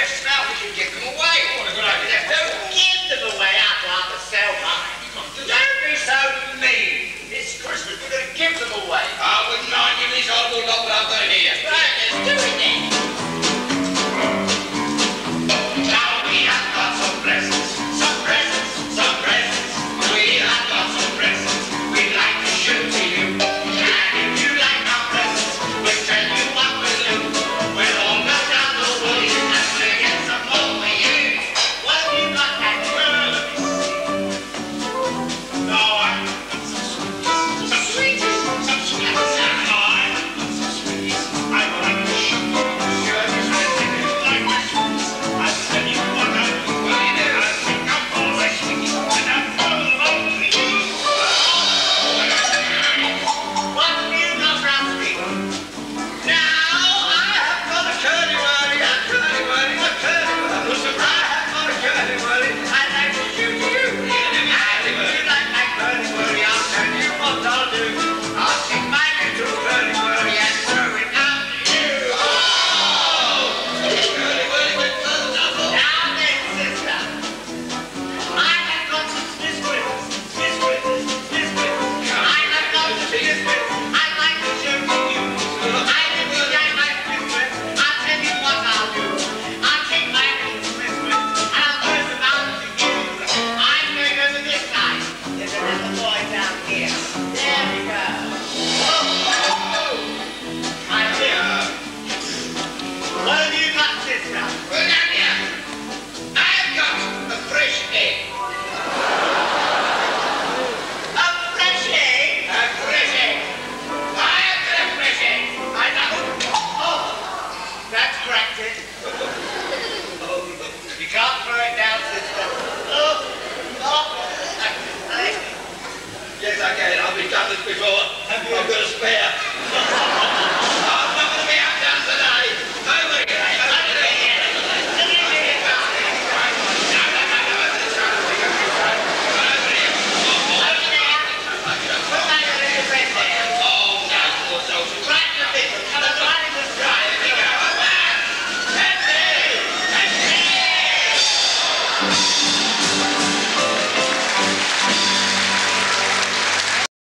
fresh smell, we should give them away. What a good idea. Don't give them away, I'd rather sell them. Don't be so mean. It's Christmas, we're going to give them away. I wouldn't mind giving this horrible lot, but I've got it here. Right, let's do it then. Now we have got some presents. Some presents. Some presents. We have got some presents. We'd like to show to you. And if you like our presents, we'll tell you what we'll do. We'll all go down the wood and we'll get some more for you. What have you got that girl? No, I've got some sweeties. Some sweeties. I've got some sweeties. I'd like to show you. Sure, just like my sweeties. I'll tell you what I'll do. Well, you know, I'll pick up all my sweeties and I'll throw them out to you. What have you got, Rusty? Now, I have got a curly-whirly, a curly-whirly, a curly-whirly. I have got a curly-whirly. I'd like to shoot you. And if you like my curly-whirly, I'll tell you what I'll do. I'll take my little curly-whirly and throw it out to you. Now then, sister, I have got some biscuits. I have got some biscuits. I'd like to show you. I didn't like my biscuits. I'll tell you what I'll do. I'll take my little biscuits and I'll throw them out to you. I'm going over this side. There's another boy down here. There we go. I'm here. What have you got, sister? Well, down here, I've got a fresh egg. A fresh egg. A fresh egg. I've got a fresh egg. I know. Oh, that's cracked it. You can't throw it down, sister. Oh. Yes, I can. I've been done this before. I've got a spare.